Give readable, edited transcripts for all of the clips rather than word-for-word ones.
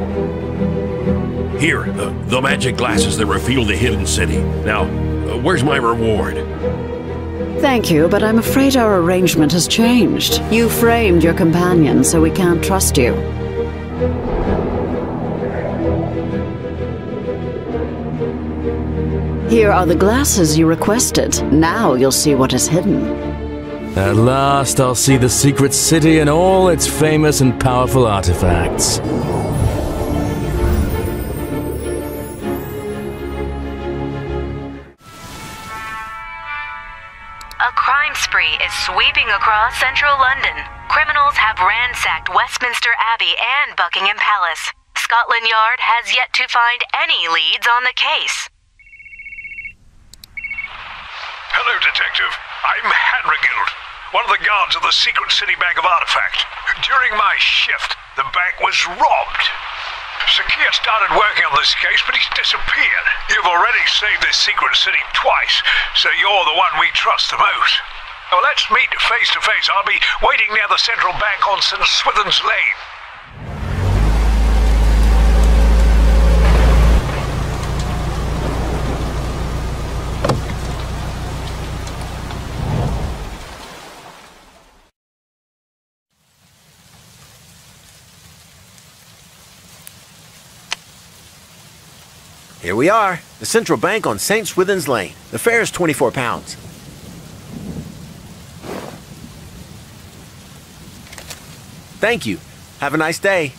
Here, the magic glasses that reveal the hidden city. Now, where's my reward? Thank you, but I'm afraid our arrangement has changed. You framed your companion, so we can't trust you. Here are the glasses you requested. Now you'll see what is hidden. At last, I'll see the secret city and all its famous and powerful artifacts. A crime spree is sweeping across central London. Criminals have ransacked Westminster Abbey and Buckingham Palace. Scotland Yard has yet to find any leads on the case. Hello, Detective. I'm Hanrigild, one of the guards of the Secret City Bank of Artifact. During my shift, the bank was robbed. Sakir started working on this case, but he's disappeared. You've already saved this secret city twice, so you're the one we trust the most. Well, let's meet face to face. I'll be waiting near the central bank on St. Swithin's Lane. Here we are, the central bank on St. Swithin's Lane. The fare is £24. Thank you. Have a nice day.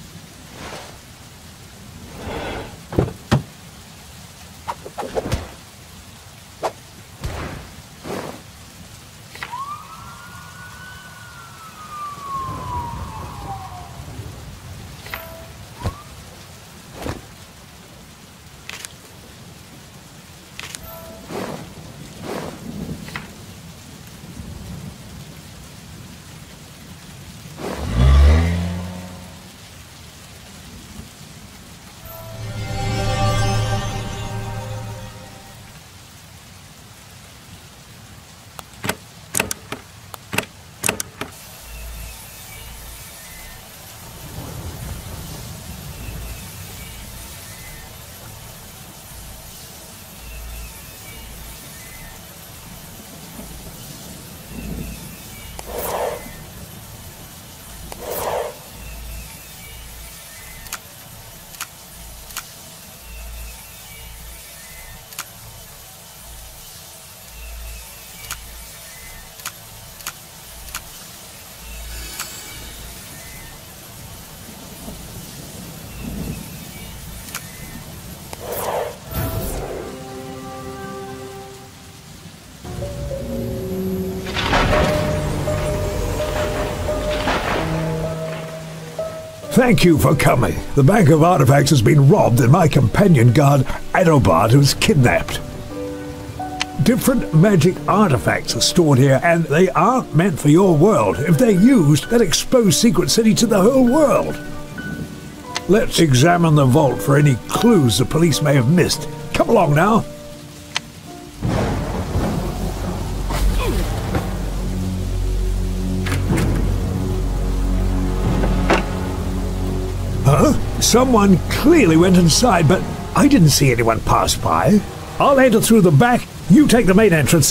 Thank you for coming. The Bank of Artifacts has been robbed and my companion guard, Adobard, was kidnapped. Different magic artifacts are stored here, and they aren't meant for your world. If they're used, they'll expose Secret City to the whole world. Let's examine the vault for any clues the police may have missed. Come along now. Huh? Someone clearly went inside, but I didn't see anyone pass by. I'll enter through the back. You take the main entrance.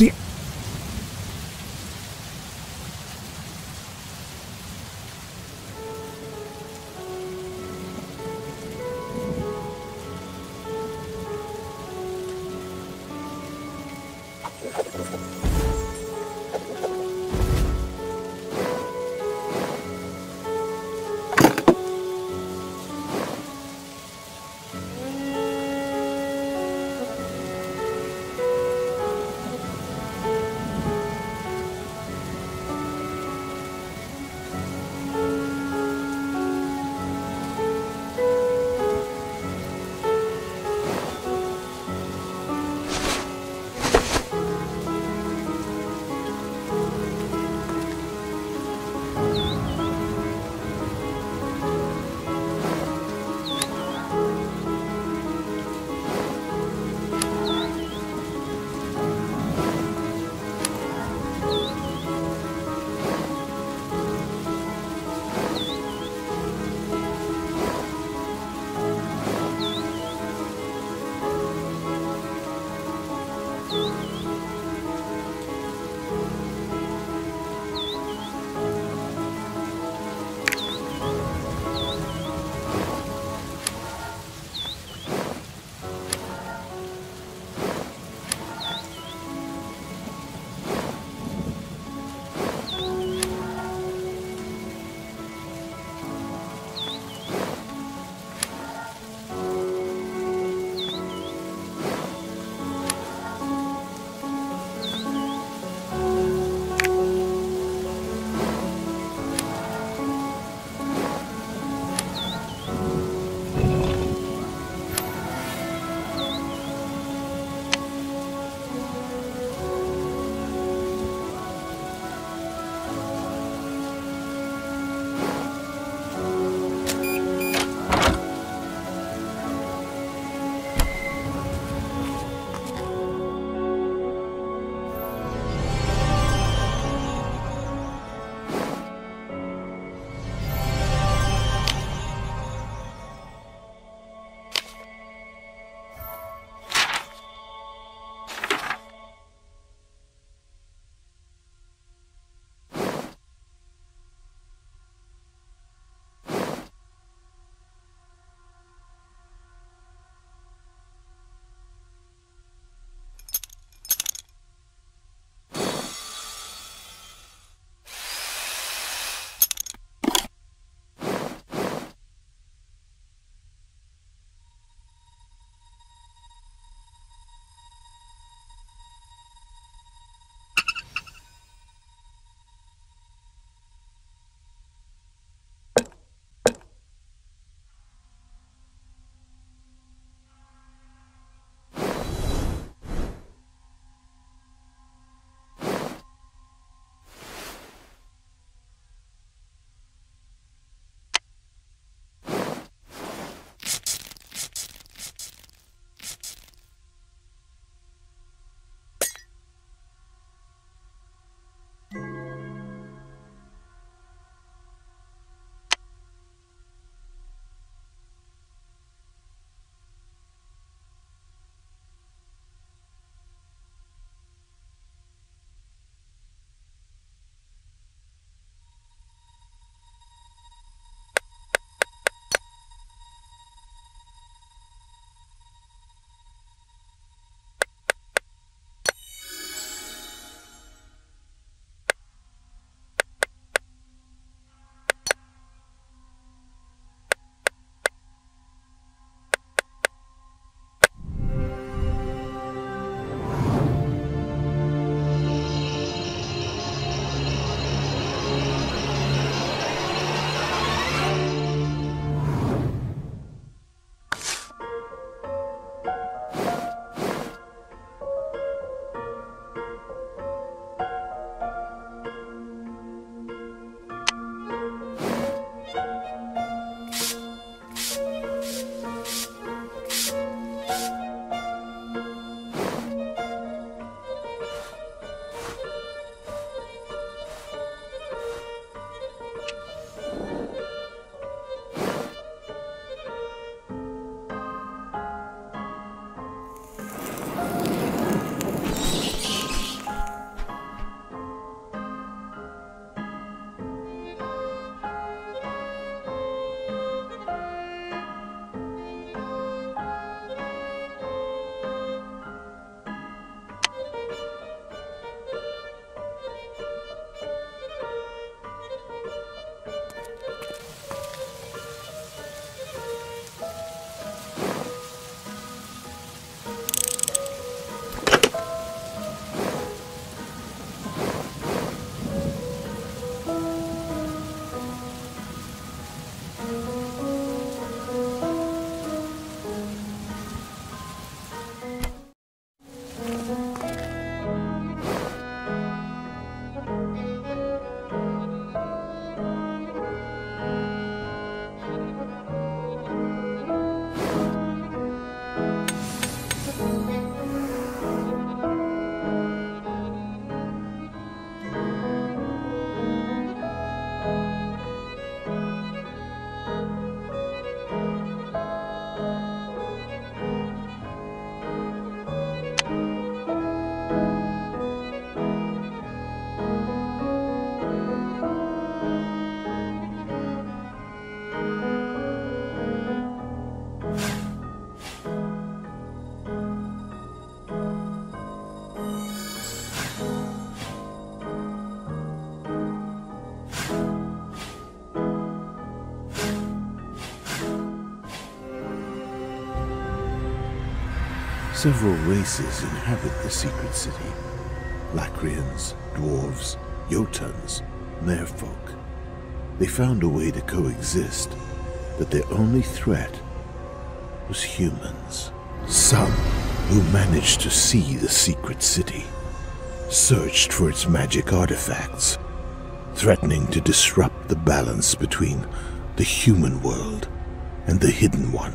Several races inhabit the secret city. Lacrians, dwarves, Jotuns, merfolk. They found a way to coexist, but their only threat was humans. Some who managed to see the secret city searched for its magic artifacts, threatening to disrupt the balance between the human world and the hidden one.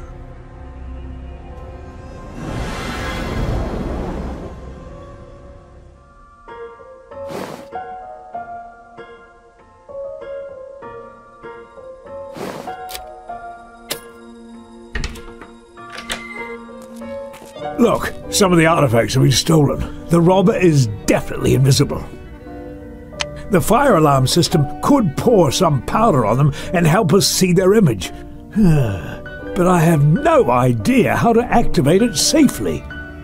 Look, some of the artifacts have been stolen. The robber is definitely invisible. The fire alarm system could pour some powder on them and help us see their image. But I have no idea how to activate it safely.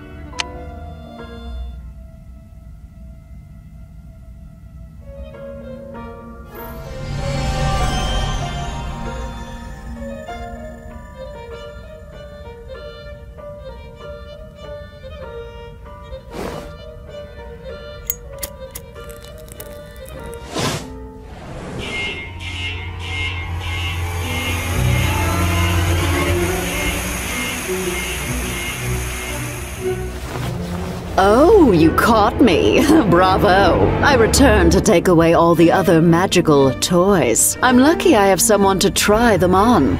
Oh, you caught me. Bravo. I returned to take away all the other magical toys. I'm lucky I have someone to try them on.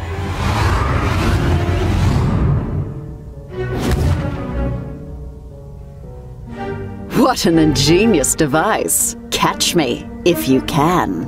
What an ingenious device. Catch me, if you can.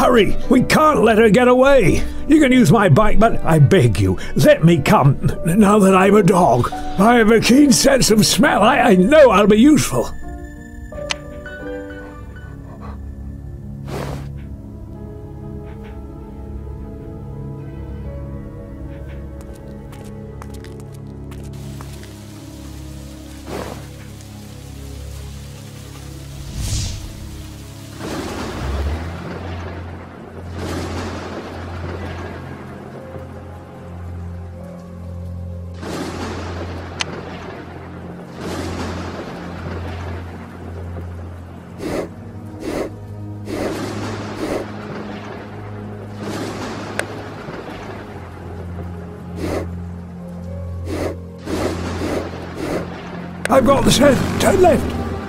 Hurry! We can't let her get away! You can use my bike, but I beg you, let me come, now that I'm a dog. I have a keen sense of smell. I know I'll be useful. I've got the scent. Turn left.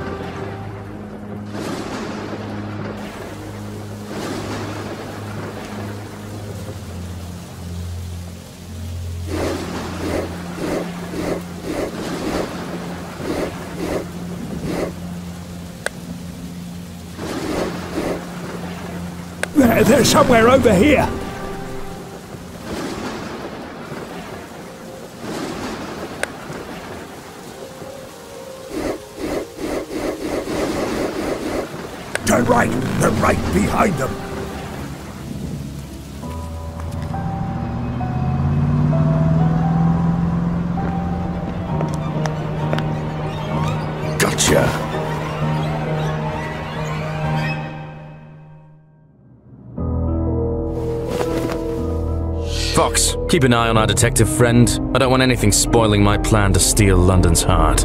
They're somewhere over here. Turn right. They're right behind them. Gotcha. Fox, keep an eye on our detective friend. I don't want anything spoiling my plan to steal London's heart.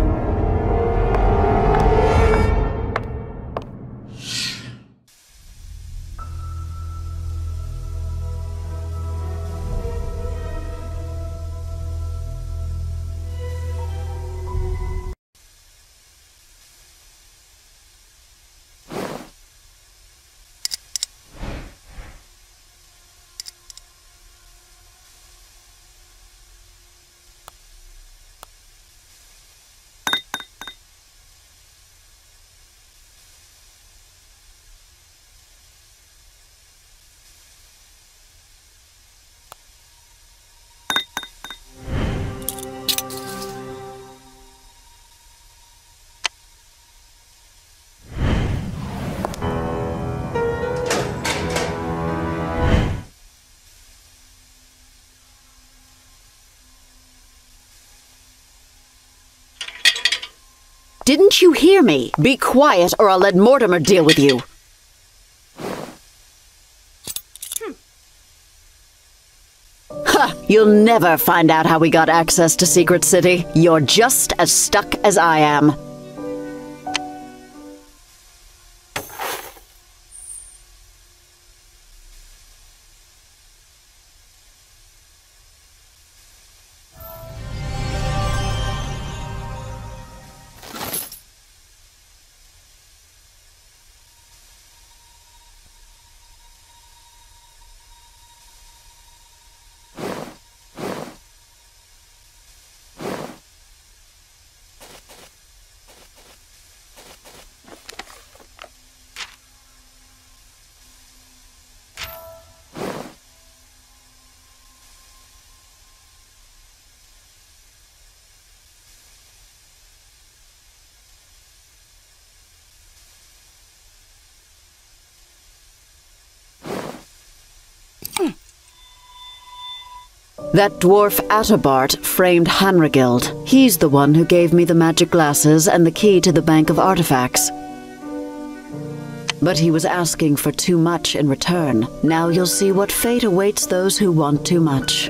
Didn't you hear me? Be quiet or I'll let Mortimer deal with you. Ha! You'll never find out how we got access to Secret City. You're just as stuck as I am. That dwarf Attabart framed Hanrigild. He's the one who gave me the magic glasses and the key to the Bank of Artifacts. But he was asking for too much in return. Now you'll see what fate awaits those who want too much.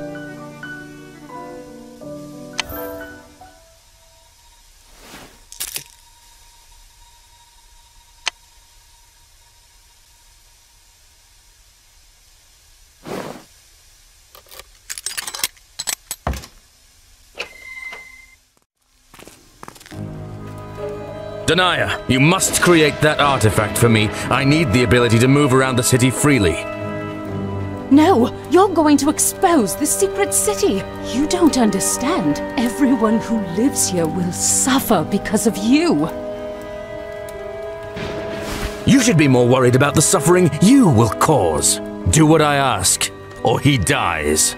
Denia, you must create that artifact for me. I need the ability to move around the city freely. No, you're going to expose the secret city. You don't understand. Everyone who lives here will suffer because of you. You should be more worried about the suffering you will cause. Do what I ask, or he dies.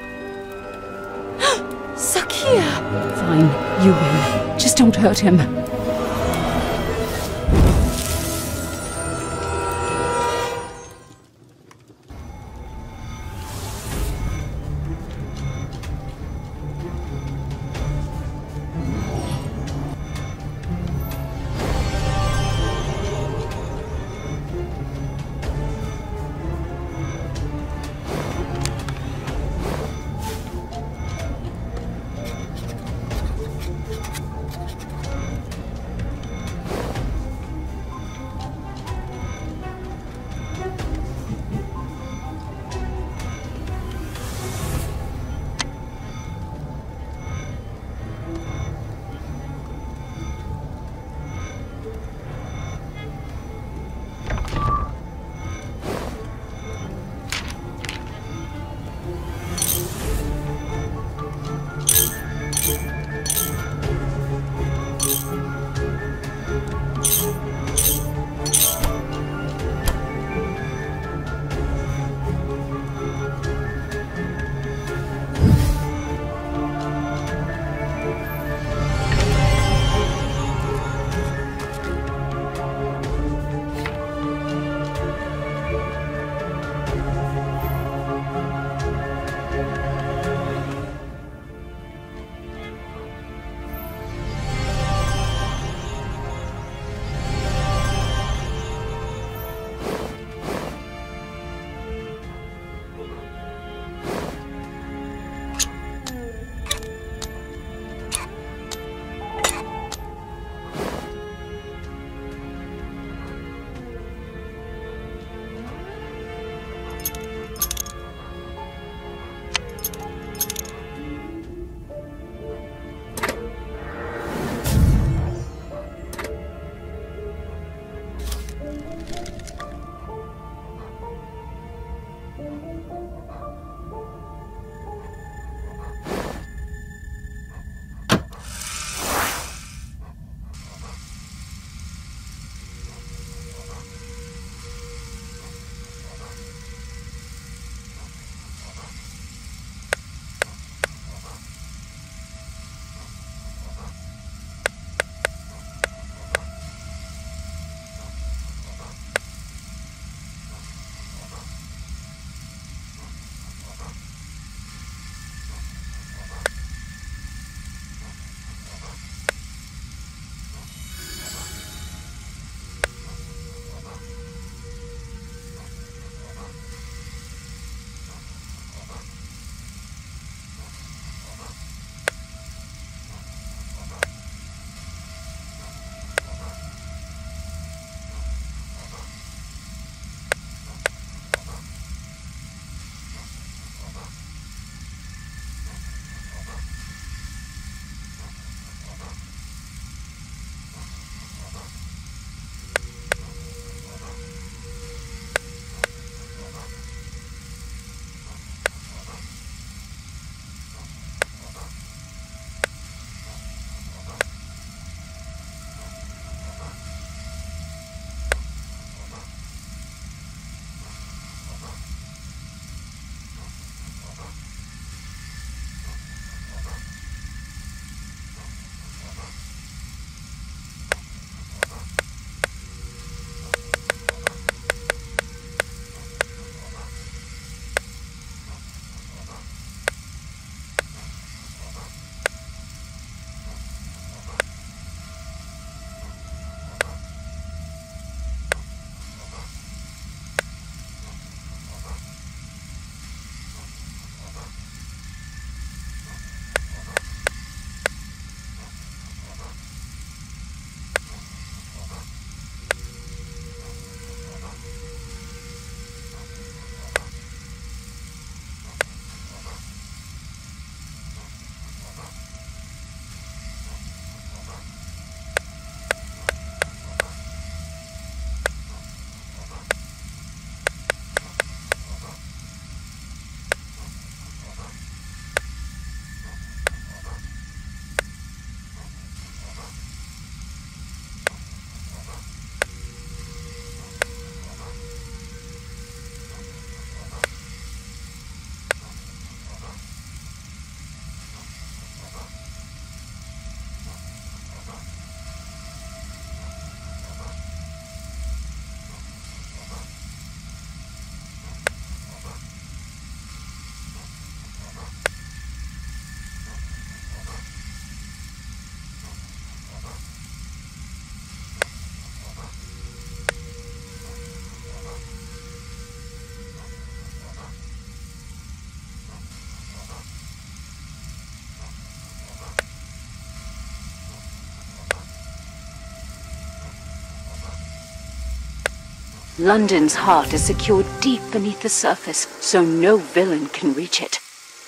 Sakia! Fine, you win. Just don't hurt him. London's heart is secured deep beneath the surface, so no villain can reach it.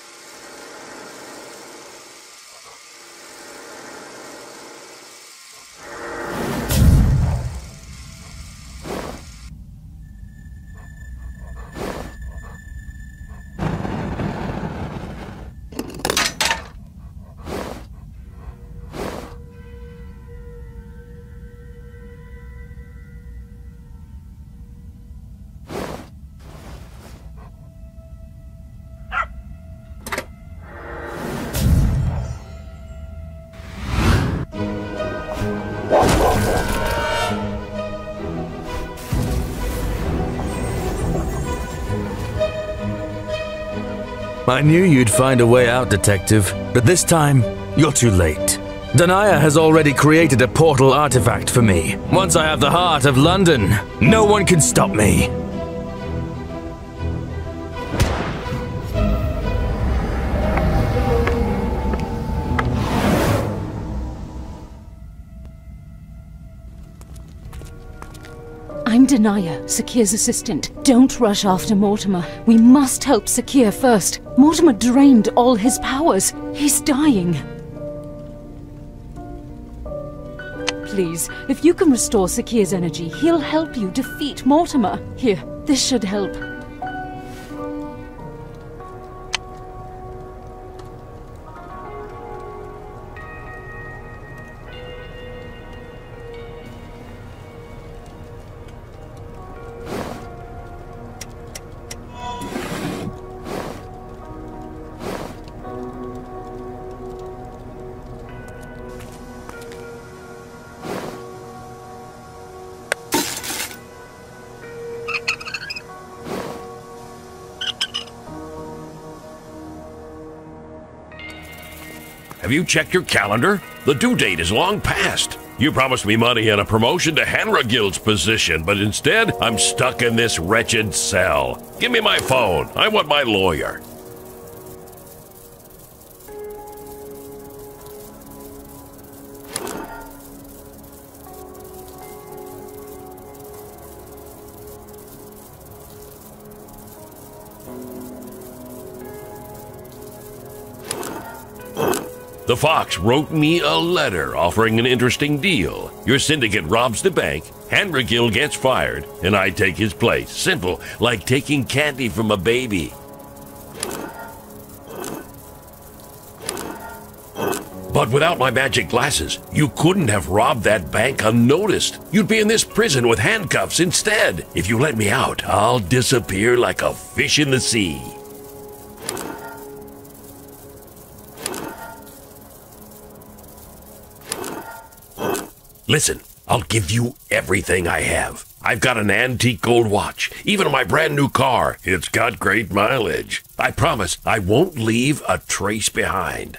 I knew you'd find a way out, Detective, but this time, you're too late. Danaya has already created a portal artifact for me. Once I have the heart of London, no one can stop me. I'm Danaya, Sakir's assistant. Don't rush after Mortimer. We must help Sakir first. Mortimer drained all his powers. He's dying. Please, if you can restore Sakir's energy, he'll help you defeat Mortimer. Here, this should help. Have you checked your calendar? The due date is long past. You promised me money and a promotion to Hanragil's position, but instead, I'm stuck in this wretched cell. Give me my phone. I want my lawyer. The Fox wrote me a letter offering an interesting deal. Your syndicate robs the bank, Hanragil gets fired, and I take his place. Simple, like taking candy from a baby. But without my magic glasses, you couldn't have robbed that bank unnoticed. You'd be in this prison with handcuffs instead. If you let me out, I'll disappear like a fish in the sea. Listen, I'll give you everything I have. I've got an antique gold watch, even my brand new car. It's got great mileage. I promise I won't leave a trace behind.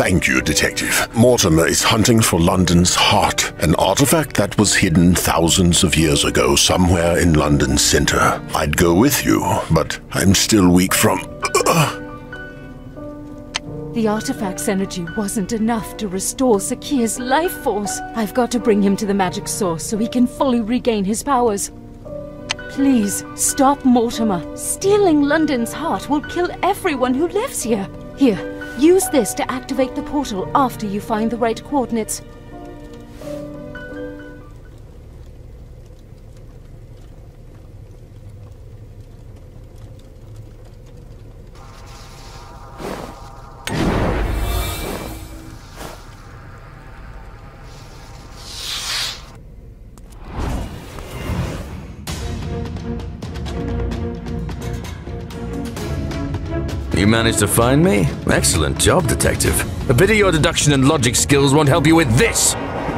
Thank you, Detective. Mortimer is hunting for London's heart, an artifact that was hidden thousands of years ago somewhere in London's center. I'd go with you, but I'm still weak from... The artifact's energy wasn't enough to restore Sakir's life force. I've got to bring him to the magic source so he can fully regain his powers. Please, stop Mortimer. Stealing London's heart will kill everyone who lives here. Here, use this to activate the portal after you find the right coordinates. You managed to find me? Excellent job, Detective. A bit of your deduction and logic skills won't help you with this!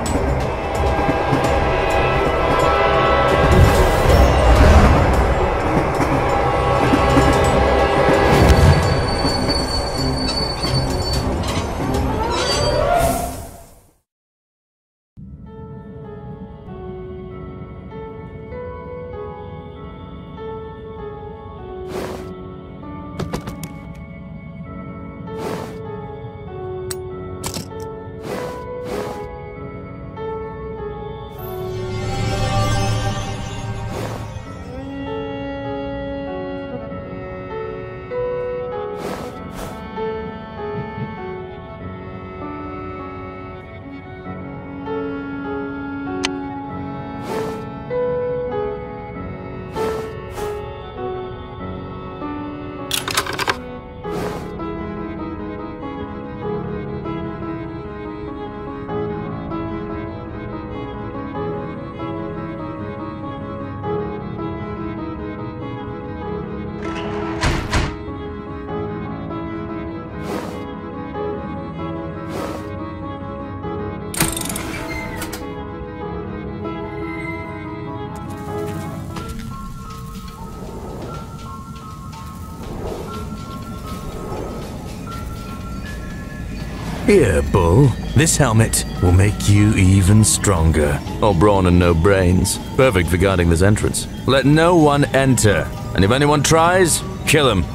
Here, Bull. This helmet will make you even stronger. All brawn and no brains. Perfect for guarding this entrance. Let no one enter. And if anyone tries, kill him.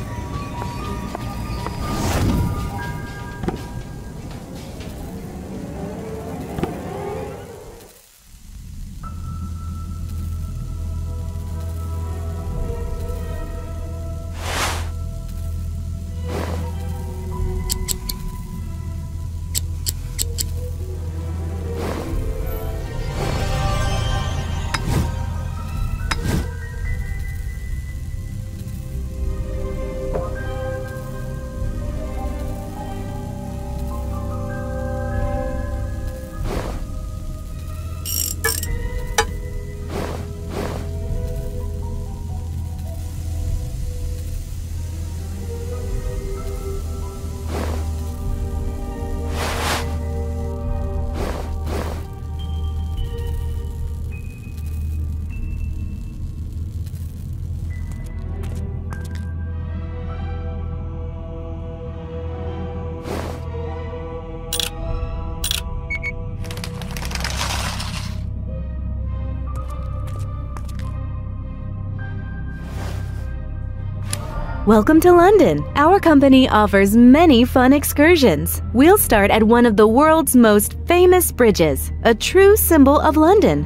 Welcome to London. Our company offers many fun excursions. We'll start at one of the world's most famous bridges, a true symbol of London.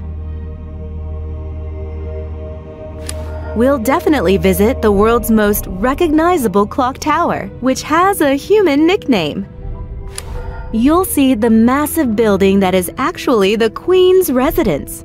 We'll definitely visit the world's most recognizable clock tower, which has a human nickname. You'll see the massive building that is actually the Queen's residence.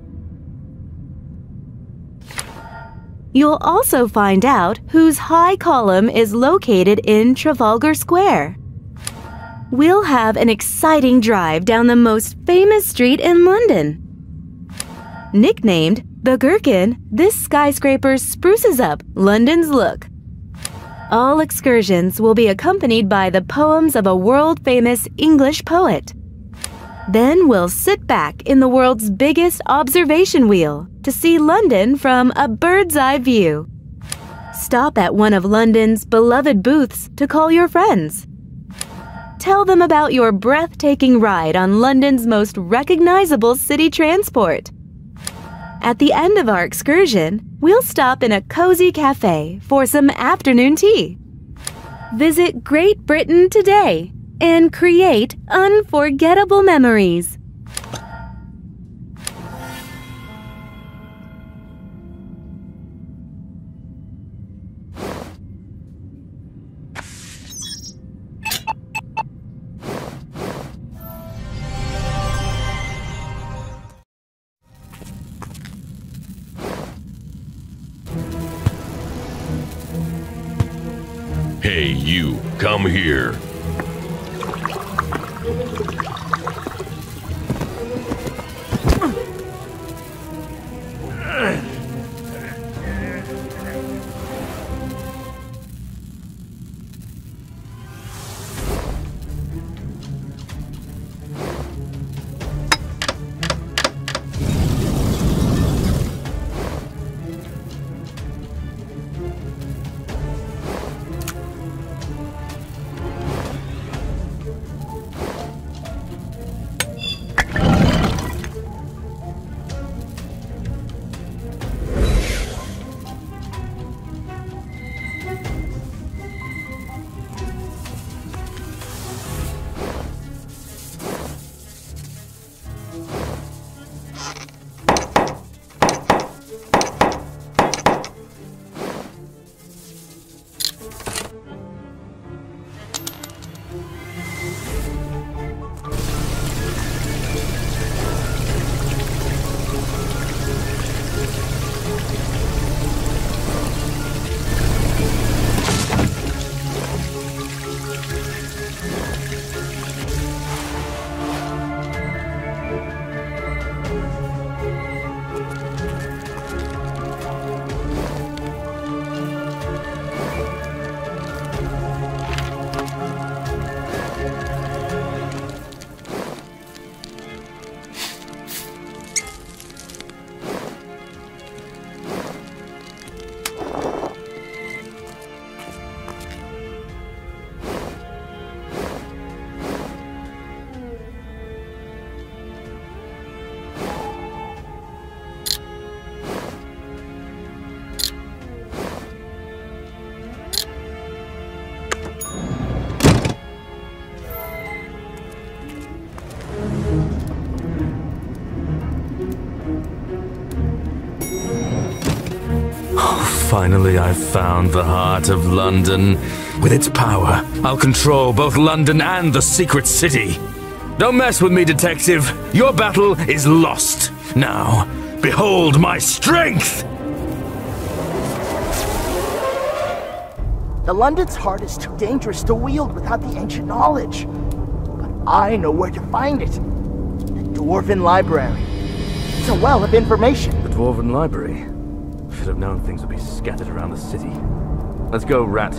You'll also find out whose high column is located in Trafalgar Square. We'll have an exciting drive down the most famous street in London. Nicknamed the Gherkin, this skyscraper spruces up London's look. All excursions will be accompanied by the poems of a world-famous English poet. Then we'll sit back in the world's biggest observation wheel to see London from a bird's-eye view. Stop at one of London's beloved booths to call your friends. Tell them about your breathtaking ride on London's most recognizable city transport. At the end of our excursion, we'll stop in a cozy cafe for some afternoon tea. Visit Great Britain today and create unforgettable memories. Hey, you, come here. Finally, I've found the heart of London. With its power, I'll control both London and the secret city. Don't mess with me, detective. Your battle is lost. Now, behold my strength! The London's heart is too dangerous to wield without the ancient knowledge. But I know where to find it. The Dwarven Library. It's a well of information. The Dwarven Library? Should have known things would be scattered around the city. Let's go, Rat.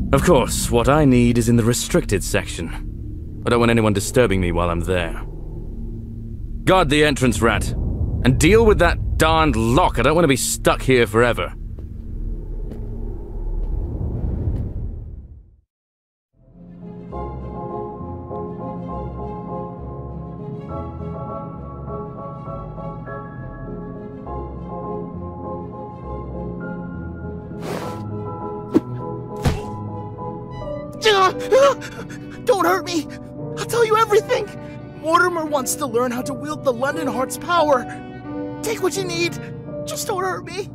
Of course, what I need is in the restricted section. I don't want anyone disturbing me while I'm there. Guard the entrance, Rat. And deal with that darned lock. I don't want to be stuck here forever. Don't hurt me! I'll tell you everything! Mortimer wants to learn how to wield the London Heart's power. Take what you need. Just don't hurt me.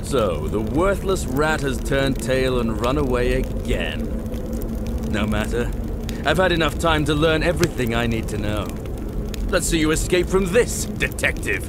So, the worthless rat has turned tail and run away again. No matter. I've had enough time to learn everything I need to know. Let's see you escape from this, detective.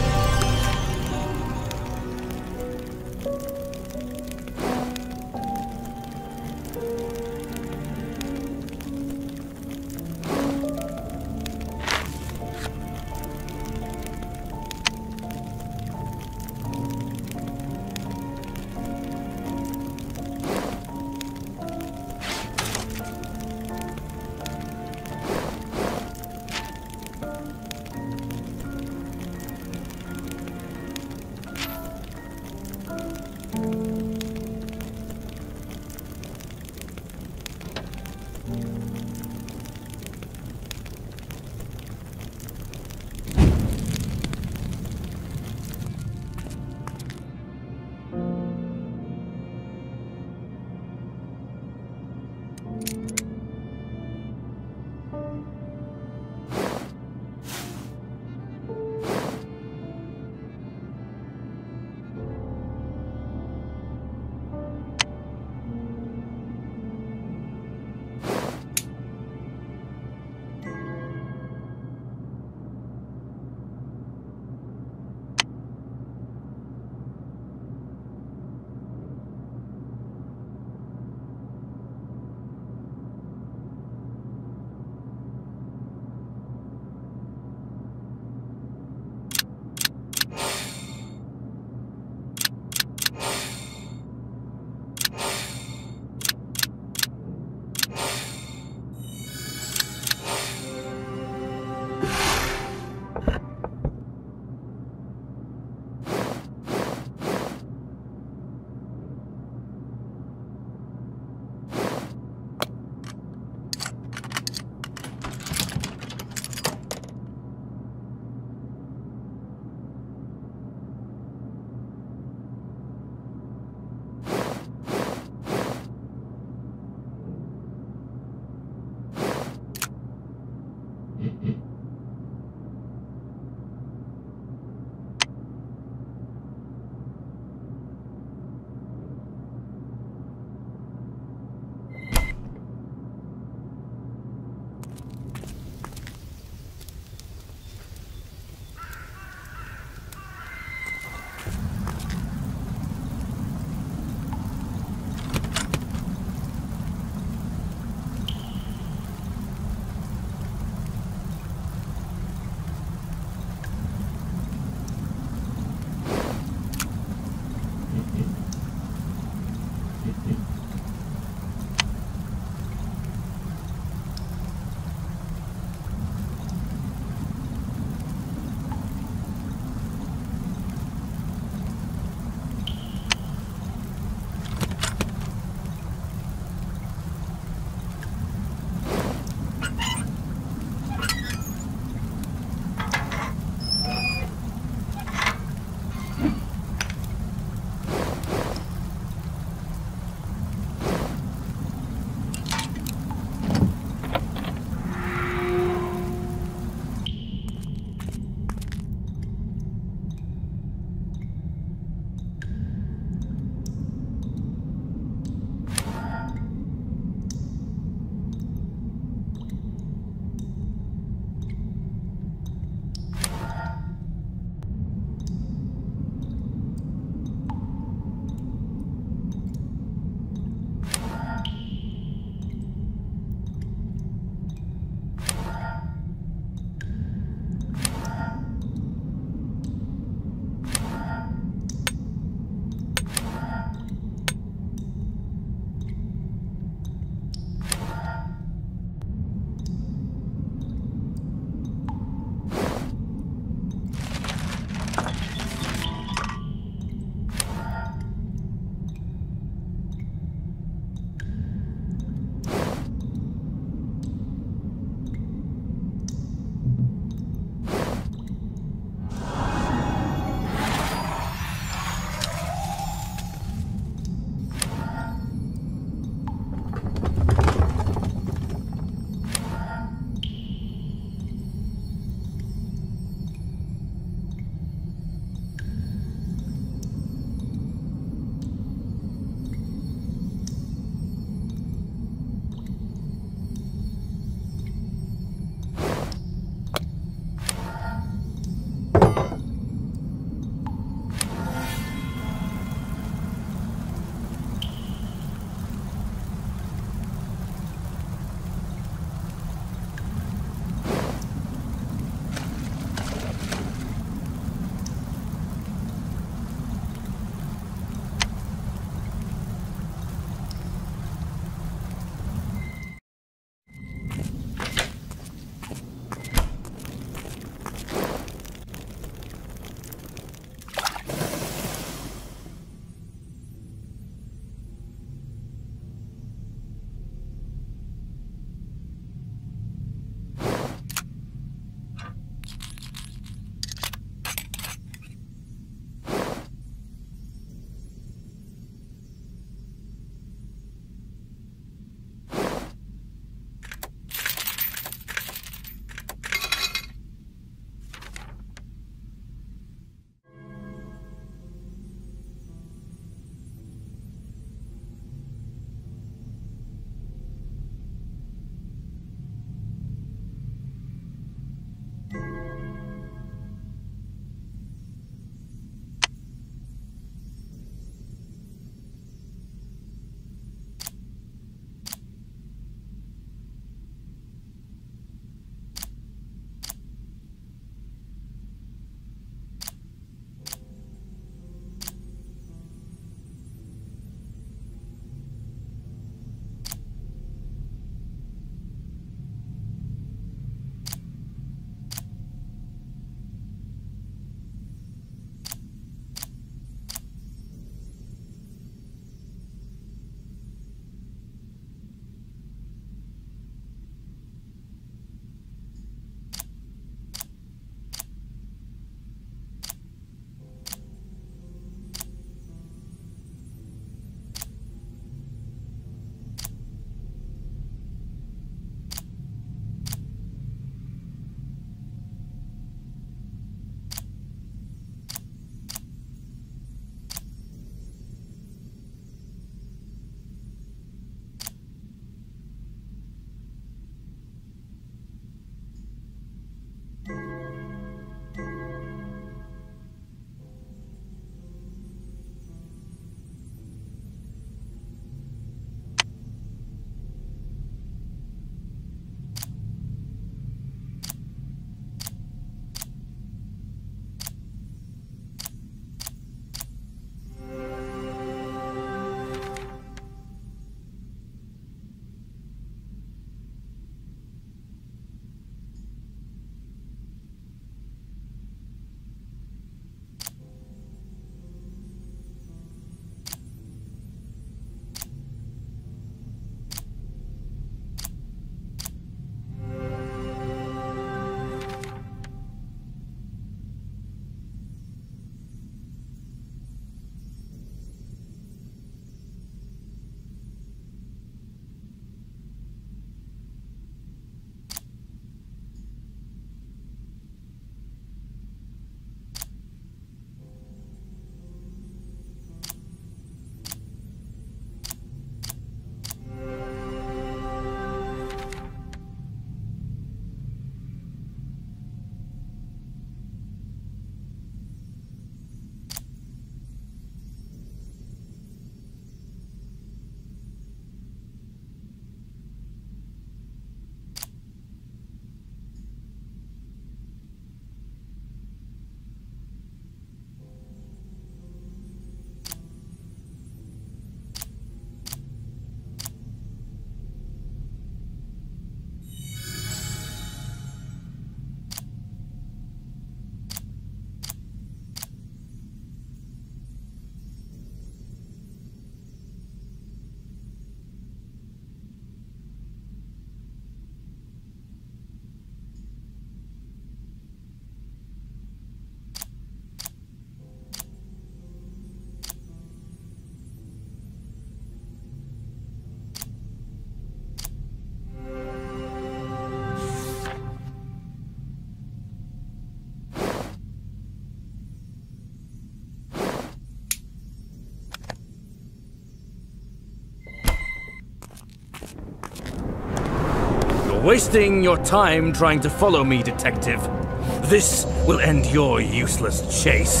wasting your time trying to follow me, Detective. This will end your useless chase.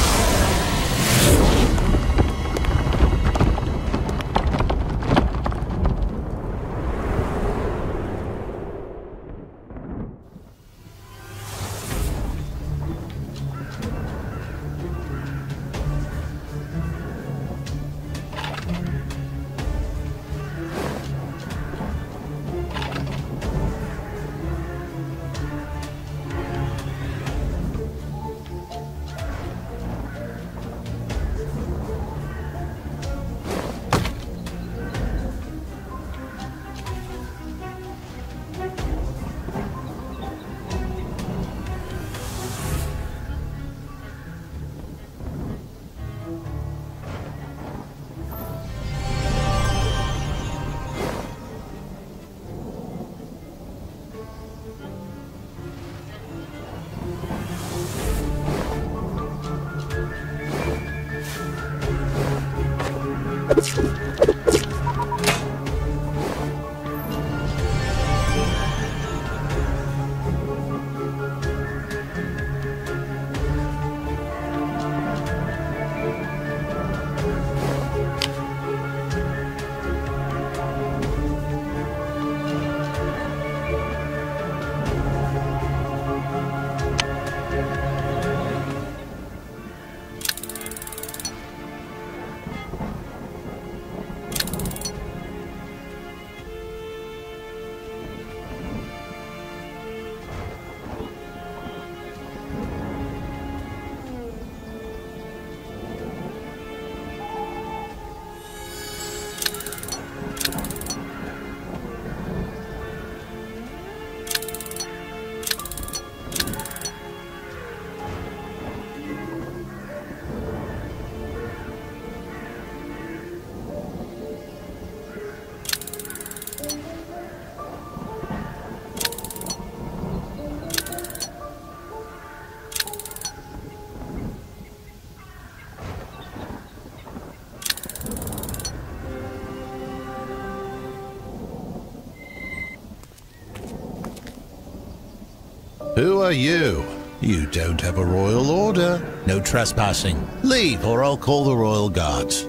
Who are you? You don't have a royal order. No trespassing. Leave, or I'll call the royal guards.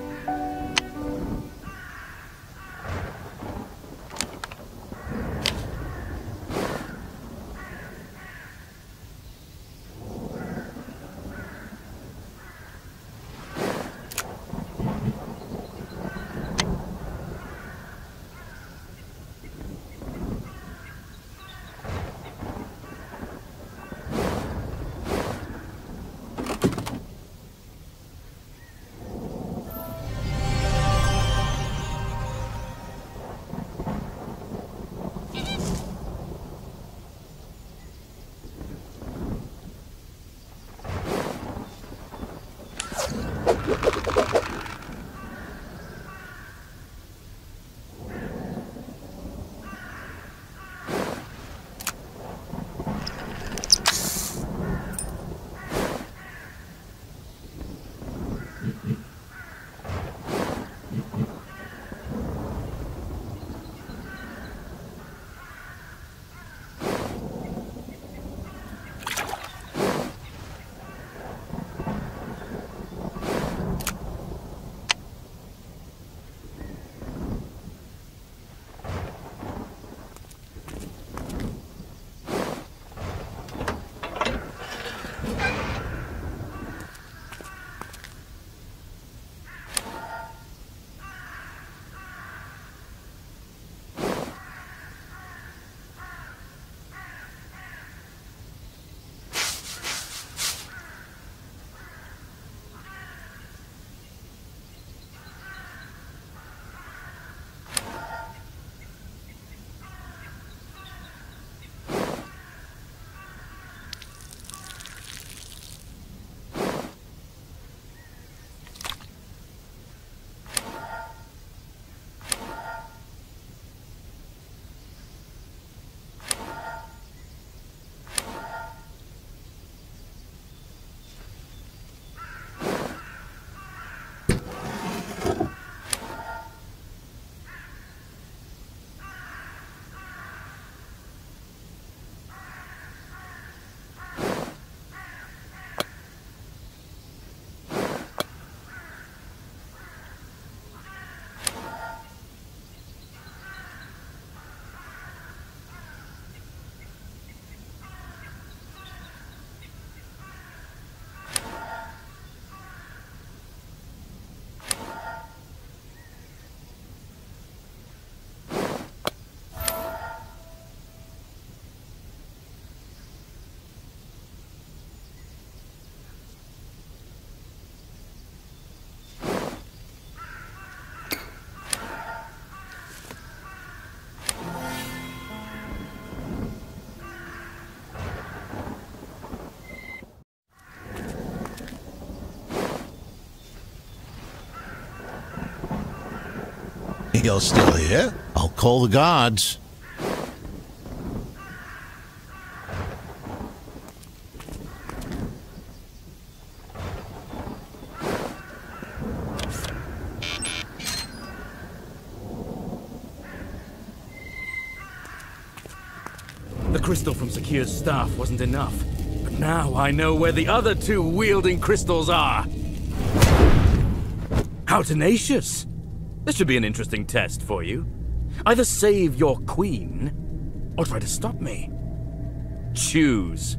You're still here? I'll call the guards. The crystal from Sakir's staff wasn't enough. But now I know where the other two wielding crystals are. How tenacious! This should be an interesting test for you. Either save your queen, or try to stop me. Choose.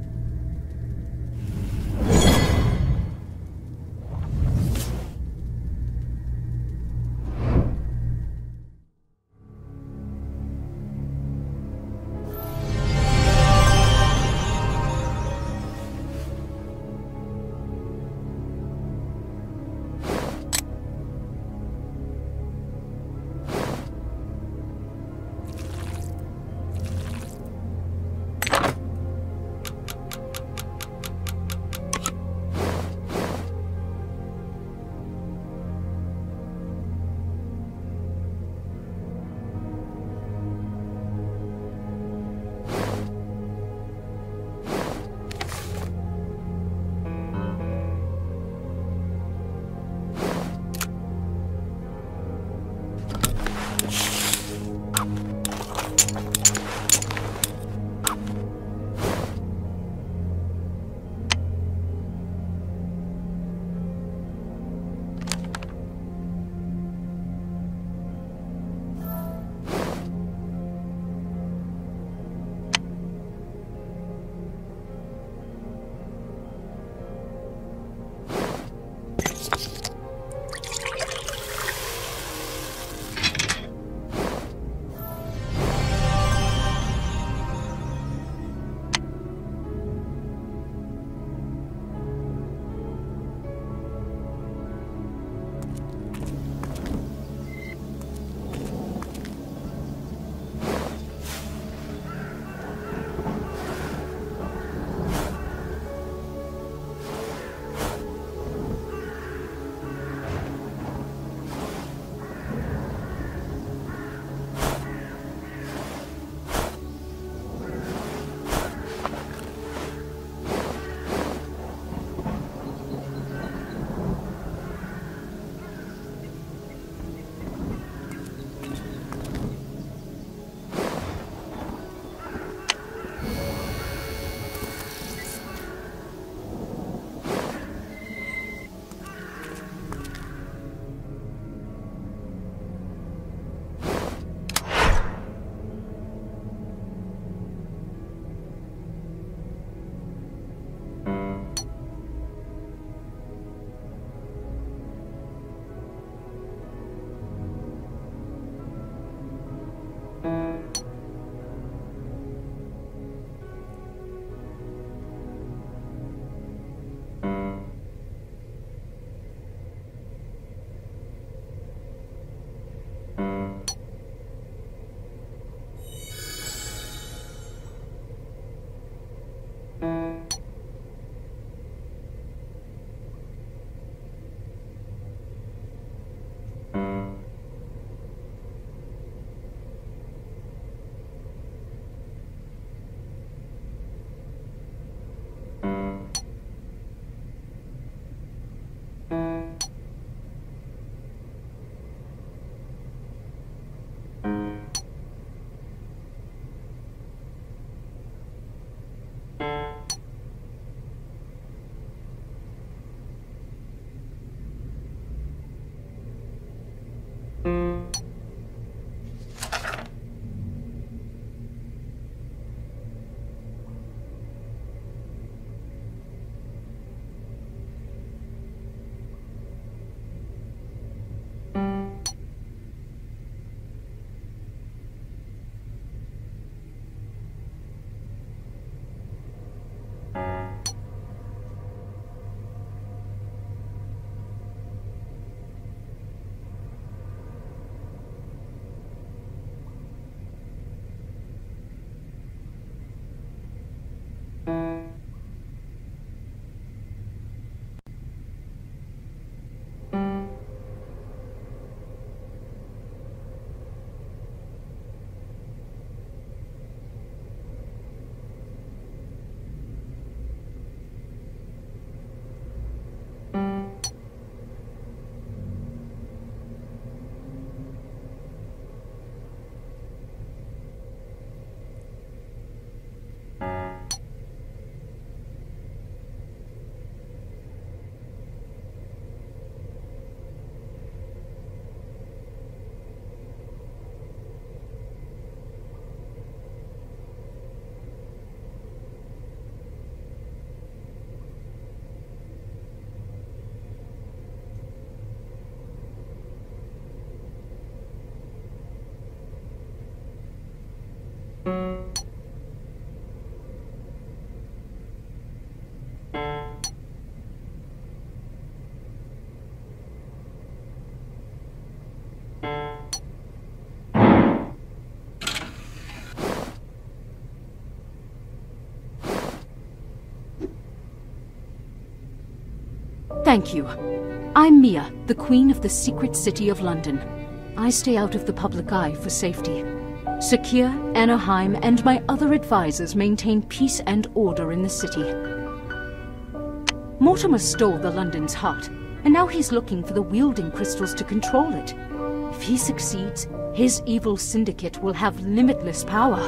Thank you. I'm Mia, the Queen of the Secret City of London. I stay out of the public eye for safety. Sakir, Anaheim, and my other advisors maintain peace and order in the city. Mortimer stole the London's heart, and now he's looking for the wielding crystals to control it. If he succeeds, his evil syndicate will have limitless power.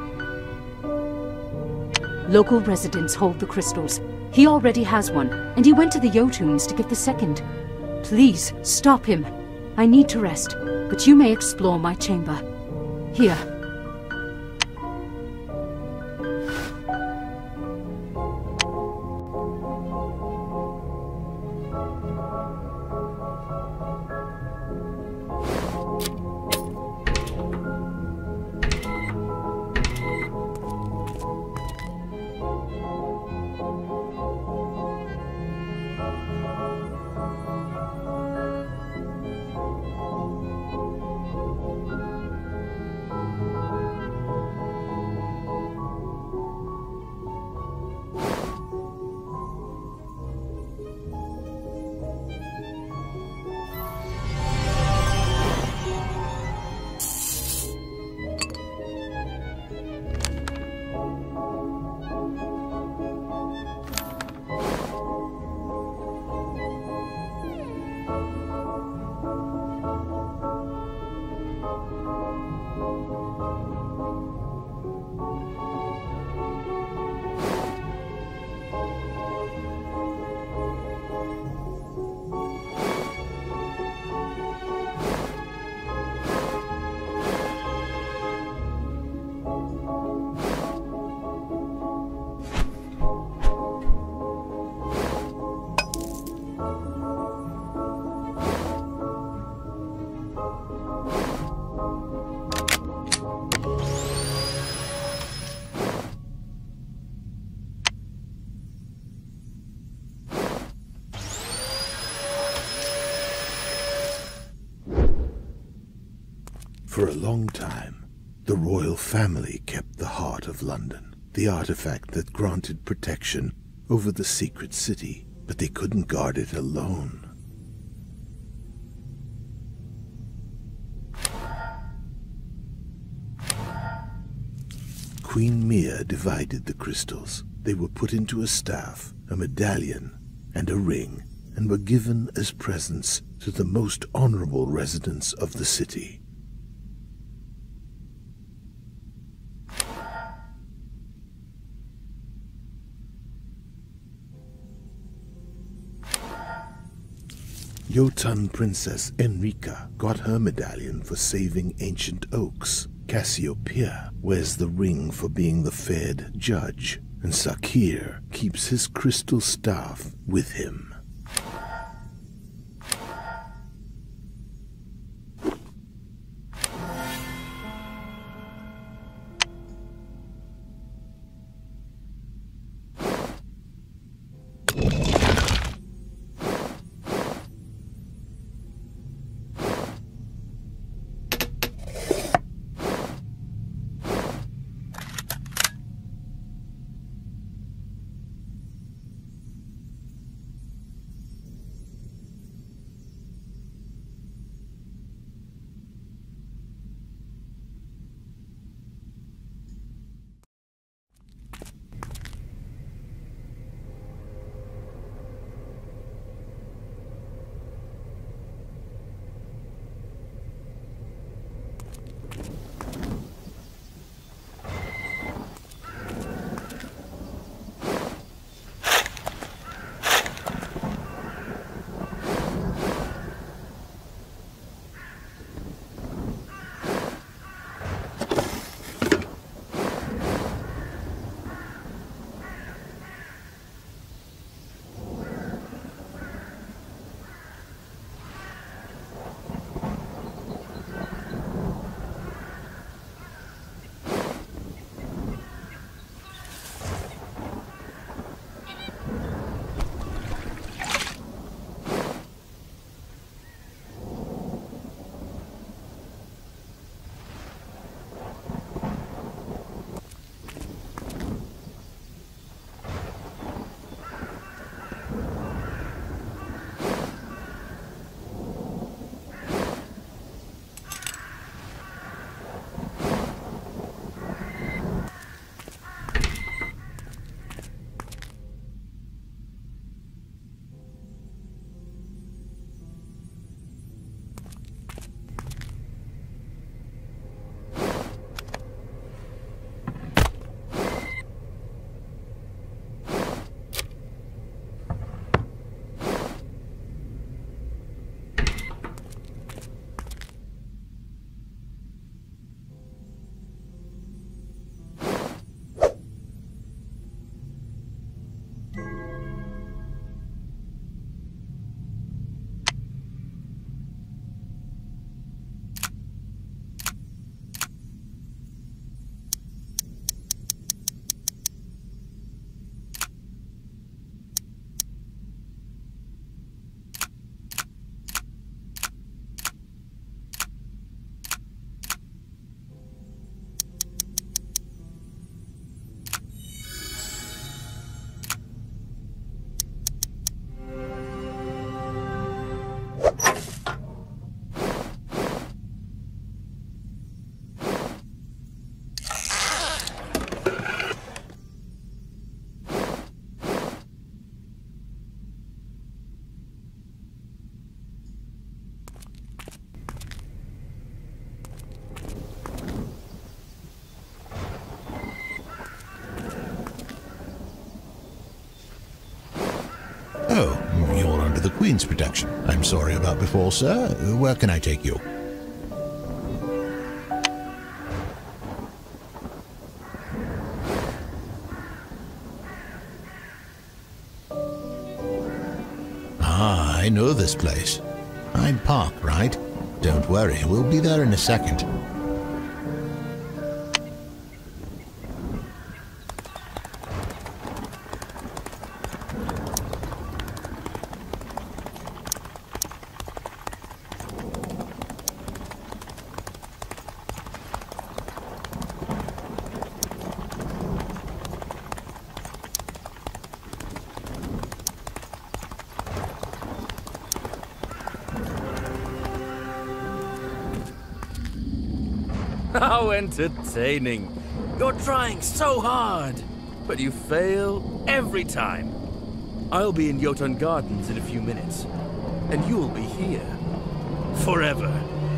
Local residents hold the crystals. He already has one, and he went to the Jotuns to get the second. Please, stop him. I need to rest, but you may explore my chamber. Here. For a long time, the royal family kept the heart of London, the artifact that granted protection over the secret city, but they couldn't guard it alone. Queen Mia divided the crystals. They were put into a staff, a medallion, and a ring, and were given as presents to the most honorable residents of the city. Jotun Princess Enrica got her medallion for saving ancient oaks. Cassiopeia wears the ring for being the feared judge, and Sakir keeps his crystal staff with him. under the Queen's protection. I'm sorry about before, sir. Where can I take you? Ah, I know this place. Hyde Park, right? Don't worry, we'll be there in a second. How entertaining! You're trying so hard, but you fail every time. I'll be in Jotun Gardens in a few minutes, and you'll be here forever.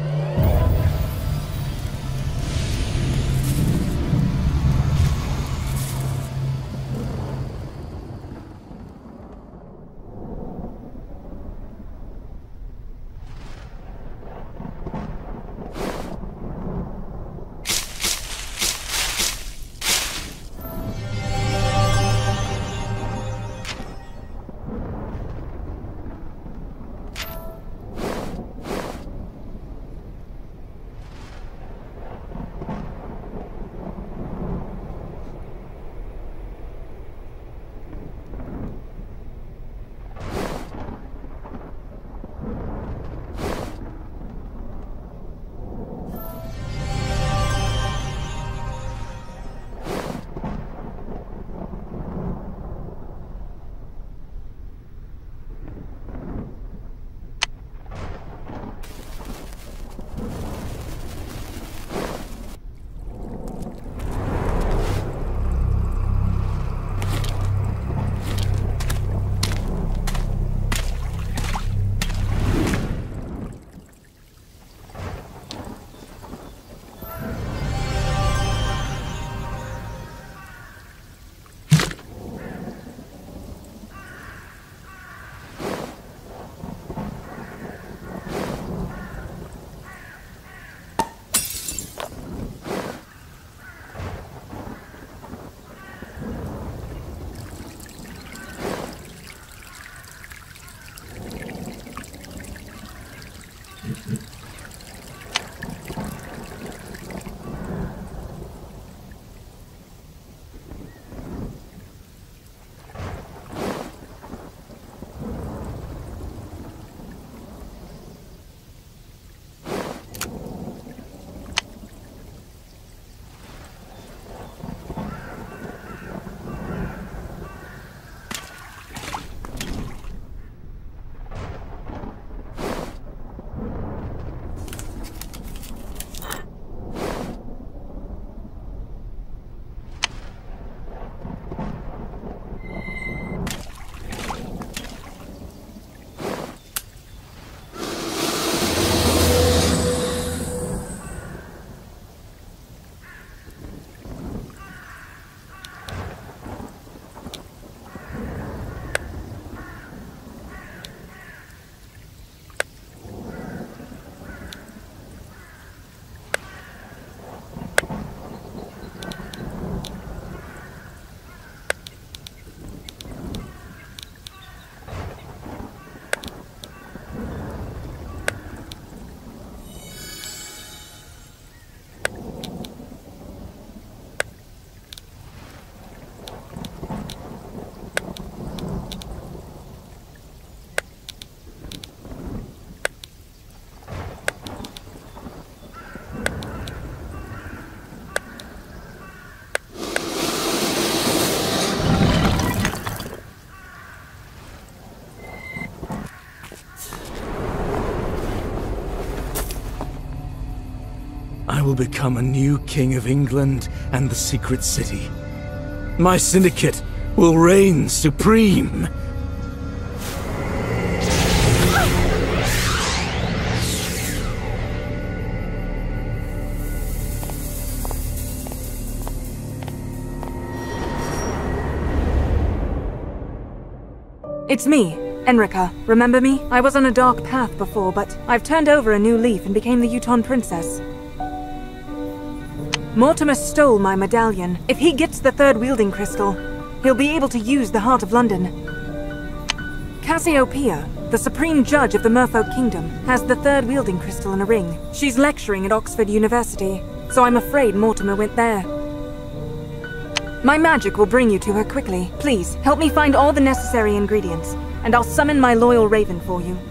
I will become a new king of England and the Secret City. My syndicate will reign supreme. It's me, Enrica, remember me? I was on a dark path before, but I've turned over a new leaf and became the Uton Princess. Mortimer stole my medallion. If he gets the third wielding crystal, he'll be able to use the Heart of London. Cassiopeia, the supreme judge of the Merfolk Kingdom, has the third wielding crystal in a ring. She's lecturing at Oxford University, so I'm afraid Mortimer went there. My magic will bring you to her quickly. Please, help me find all the necessary ingredients, and I'll summon my loyal raven for you.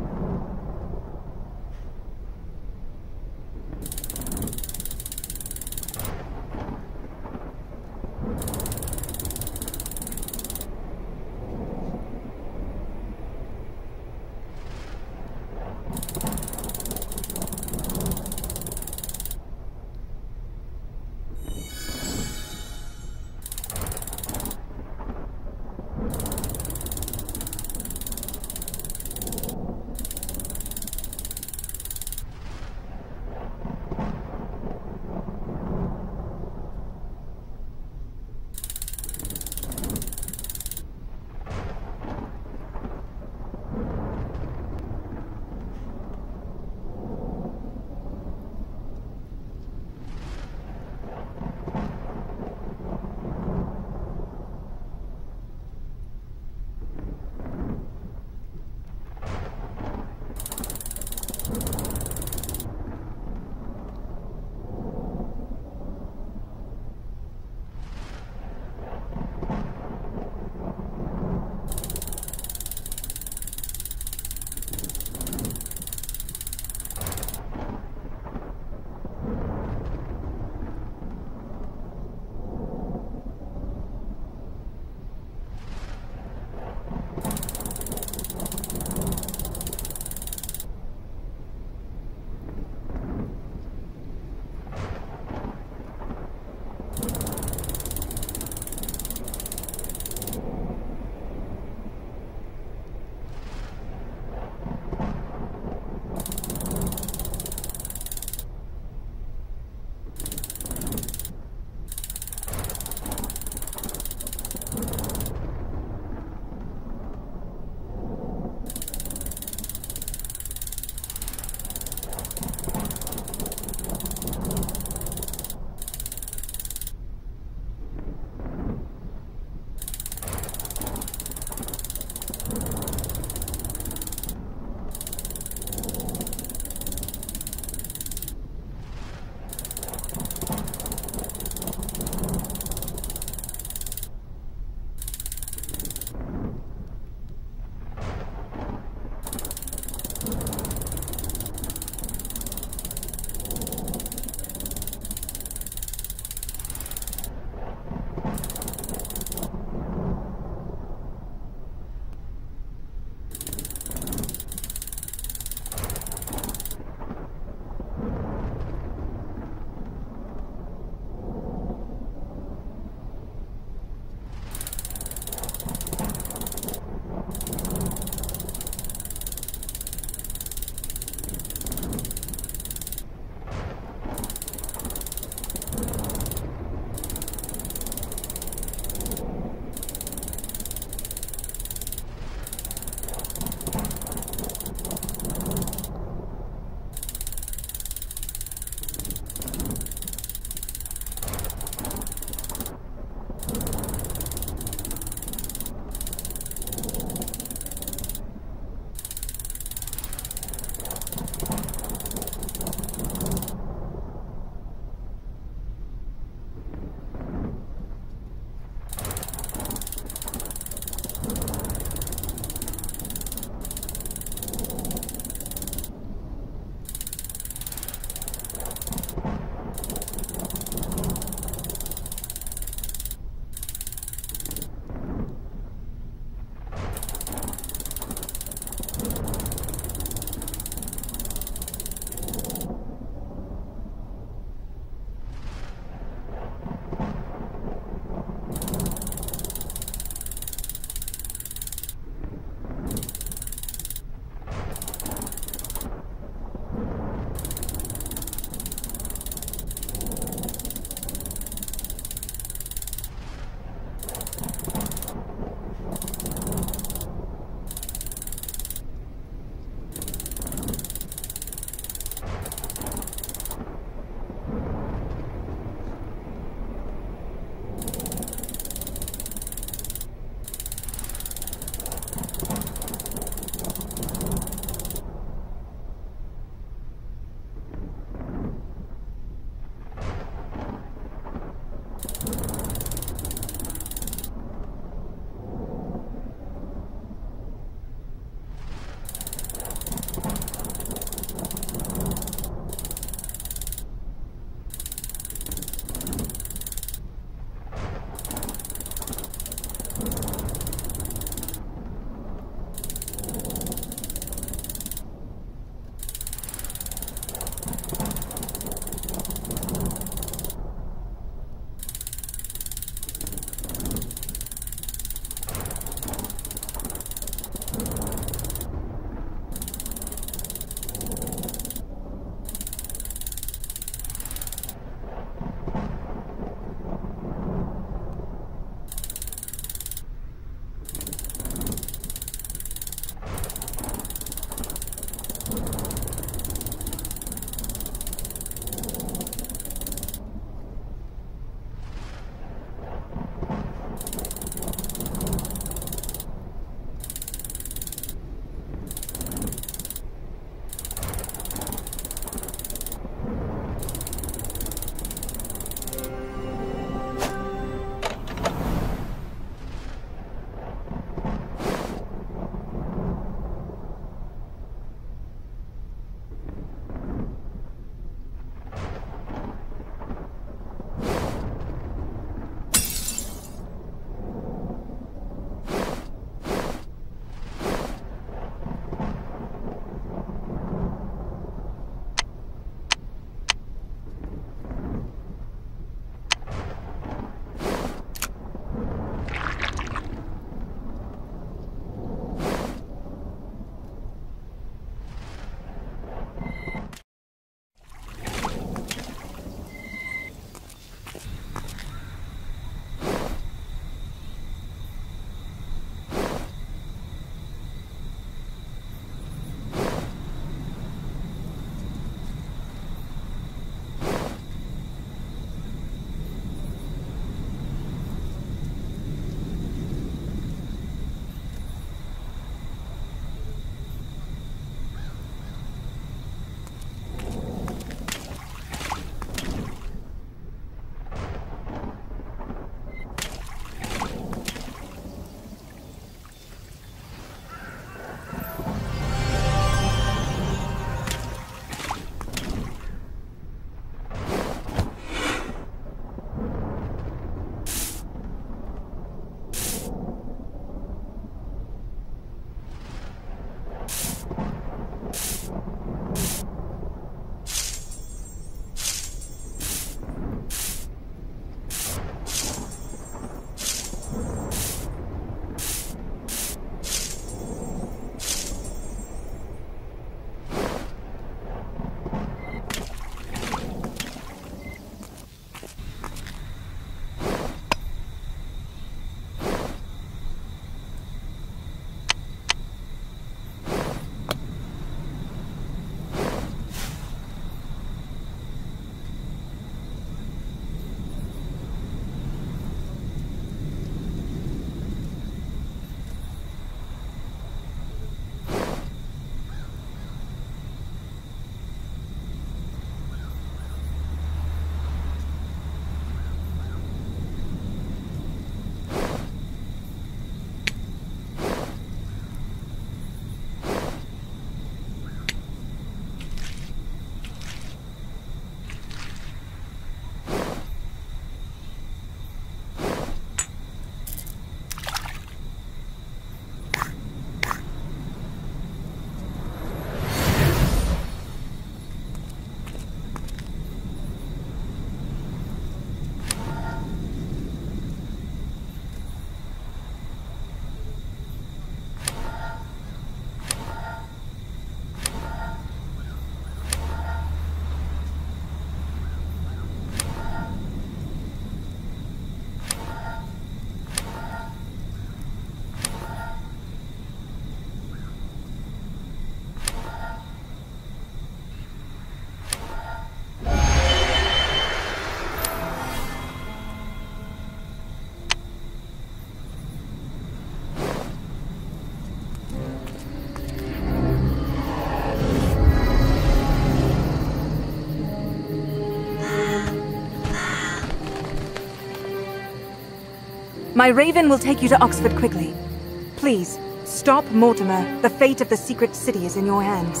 My raven will take you to Oxford quickly. Please, stop Mortimer. The fate of the secret city is in your hands.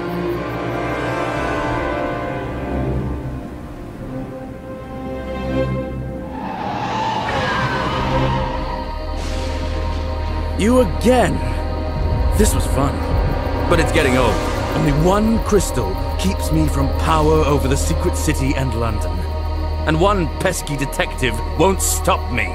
You again! This was fun, but it's getting old. Only one crystal keeps me from power over the secret city and London. And one pesky detective won't stop me.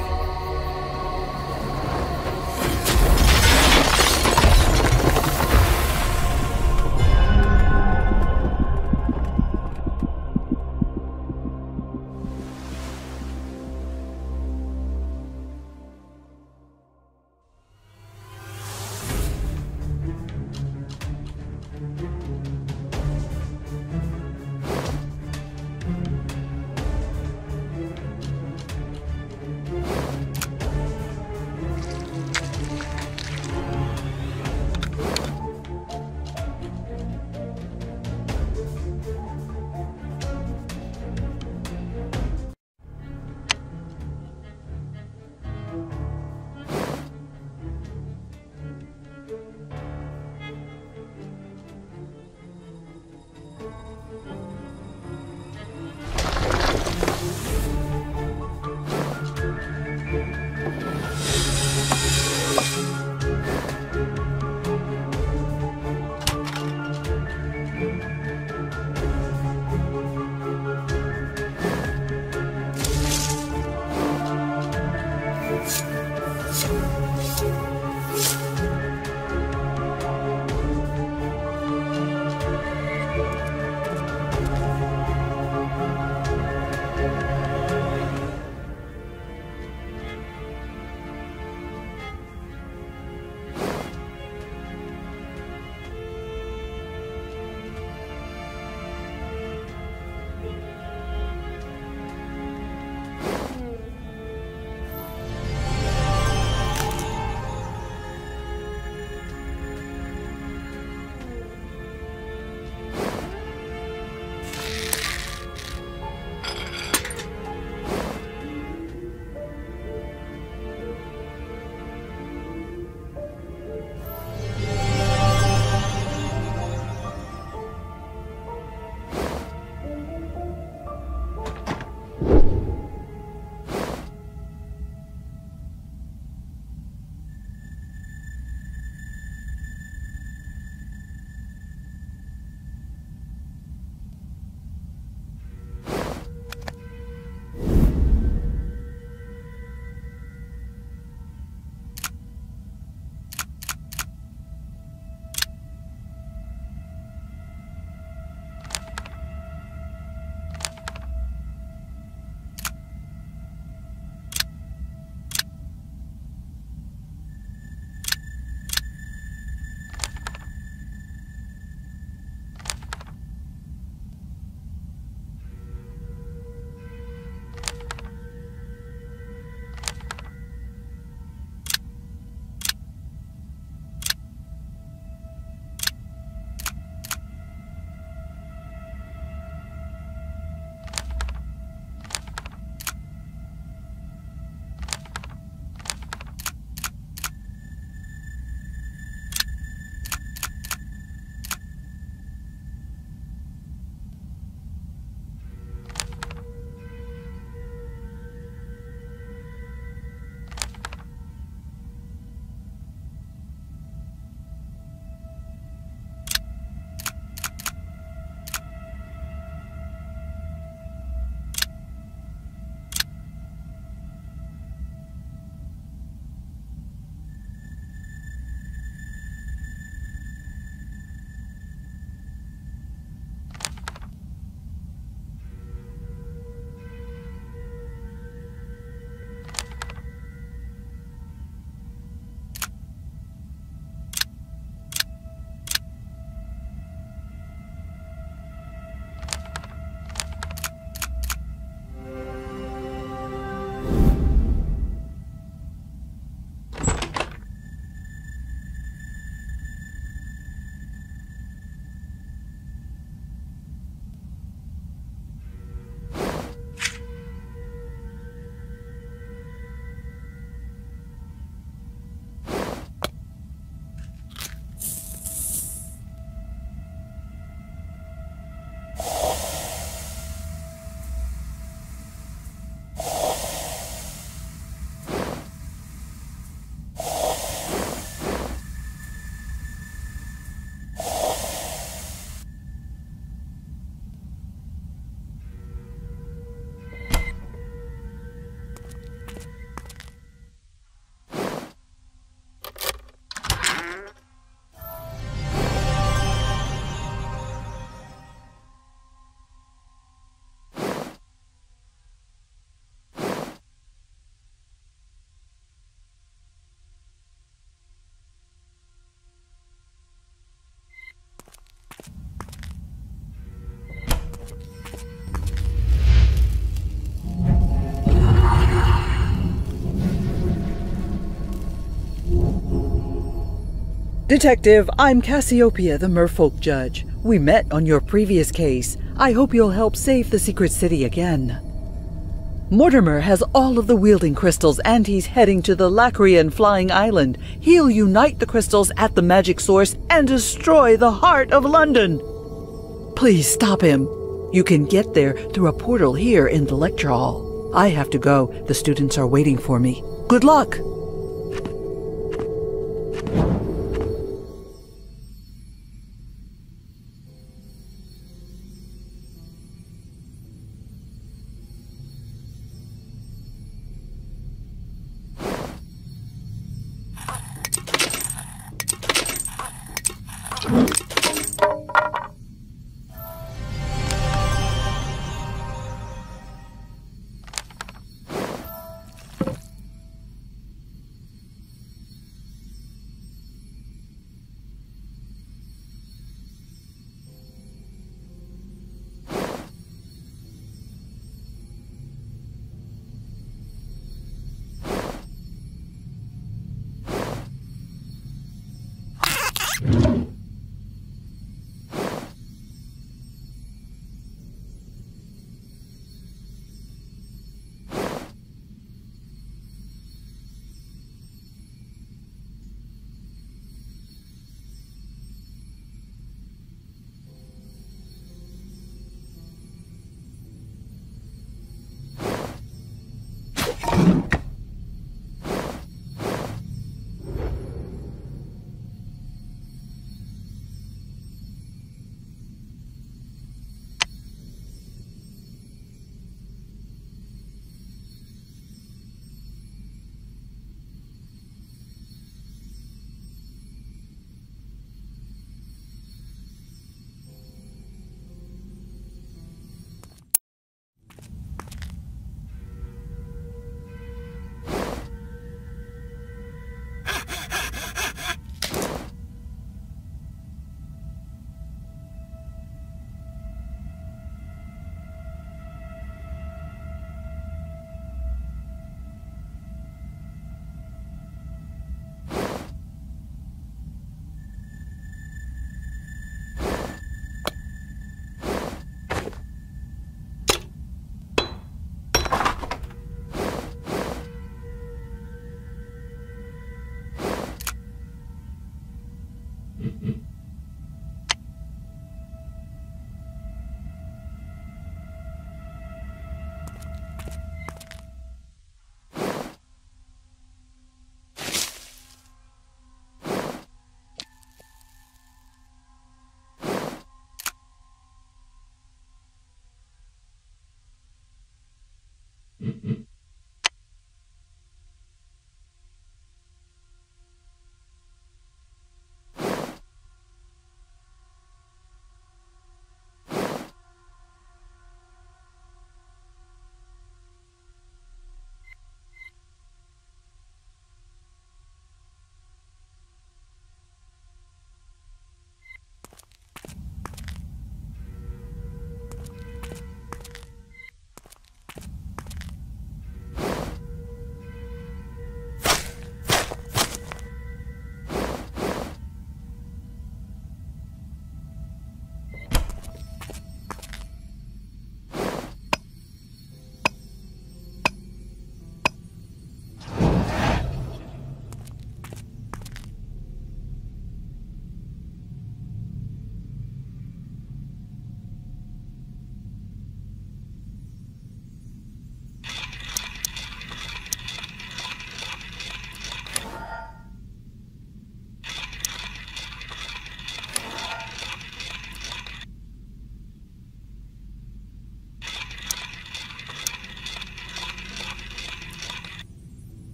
Detective, I'm Cassiopeia, the merfolk judge. We met on your previous case. I hope you'll help save the secret city again. Mortimer has all of the wielding crystals and he's heading to the Lacrian flying island. He'll unite the crystals at the magic source and destroy the heart of London. Please stop him. You can get there through a portal here in the lecture hall. I have to go. The students are waiting for me. Good luck.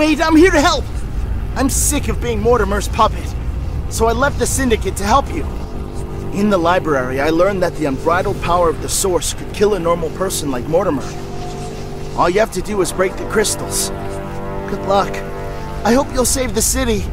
Wait, I'm here to help! I'm sick of being Mortimer's puppet, so I left the Syndicate to help you. In the library, I learned that the unbridled power of the Source could kill a normal person like Mortimer. All you have to do is break the crystals. Good luck. I hope you'll save the city.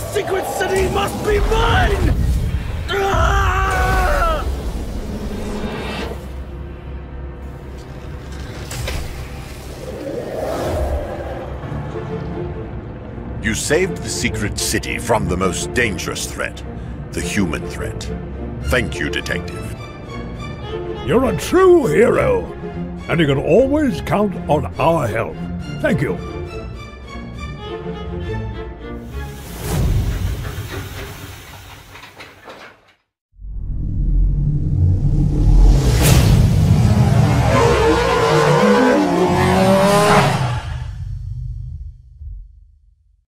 secret city must be mine! Ah! You saved the secret city from the most dangerous threat, the human threat. Thank you, Detective. You're a true hero, and you can always count on our help. Thank you.